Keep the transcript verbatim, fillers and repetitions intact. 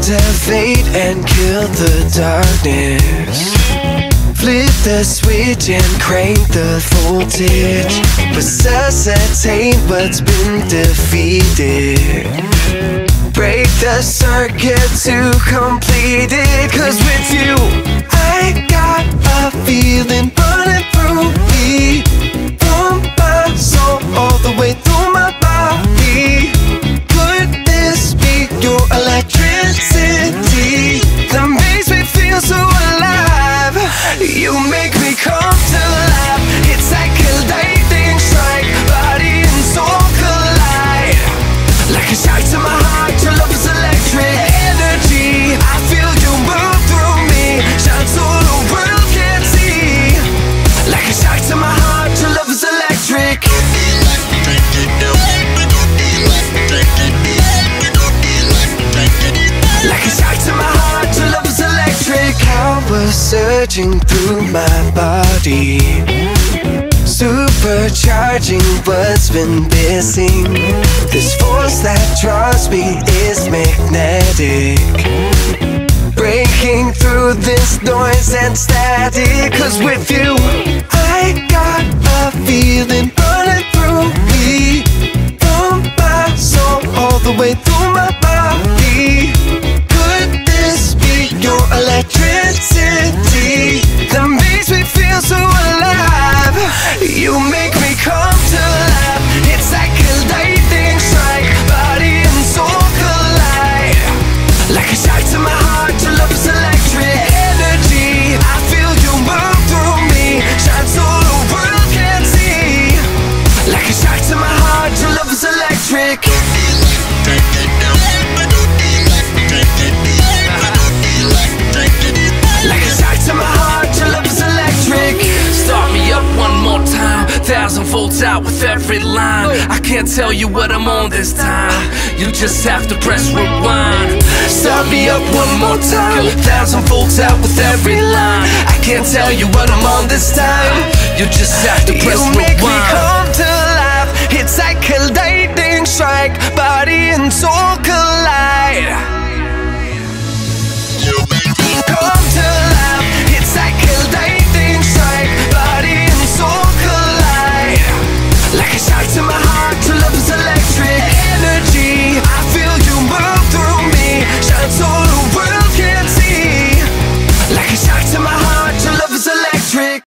Activate and kill the darkness. Flip the switch and crank the voltage. Resuscitate what's been defeated. Break the circuit to complete it. Cause with you, I got a feeling running through me, from my soul all the way through my body. Could this be your electricity that makes me feel so alive? You make me come to life. It's like a lightning strike, body and soul collide. Like a shock to my heart, your love is electric energy. I feel you move through me, shine so the world can see. Like a shock to my heart, your love is electric. Like a shock to my heart, your love is electric. Power surging through my body, supercharging what's been missing. This force that draws me is magnetic, breaking through this noise and static. Cause with you, I got a feeling running through me, from my soul all the way through my body. Could this be your electricity that makes me feel so alive? You make me come to life. It's like a lightning strike, body and soul collide. Like a shock to my heart, your love is electric energy. I feel you move through me, shine so the world can see. Like a shock to my heart, your love is electric. Like a shock to my heart, your love is electric. Start me up one more time, thousand volts out with every line. I can't tell you what I'm on this time, you just have to press rewind. Start me up one more time, thousand volts out with every line. I can't tell you what I'm on this time, you just have to press rewind. You make rewind. me come to life. It's like a